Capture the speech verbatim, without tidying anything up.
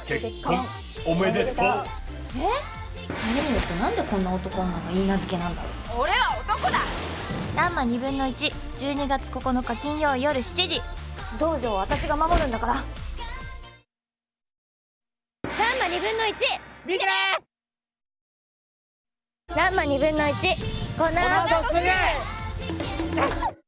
結婚おめでとう。 え？何によってなんでこんな男女の言い名付けなんだろう。 俺は男だ。 ランマにぶんのいち、じゅうにがつここのか金曜夜しちじ。道場は私が守るんだから。ランマにぶんのいち見てね。 ランマにぶんのいちこの後すぐ。